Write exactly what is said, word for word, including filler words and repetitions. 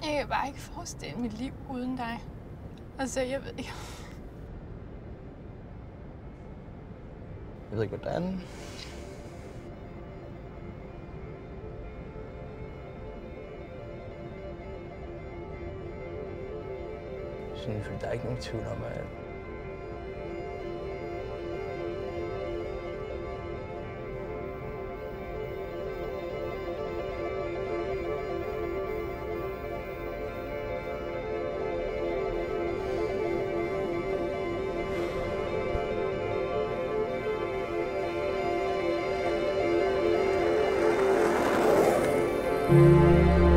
Jeg kan bare ikke forestille mit liv uden dig. Altså, jeg ved ikke... Jeg ved ikke, hvordan. Sådan, fordi der er ikke nogen tvivl om, at thank you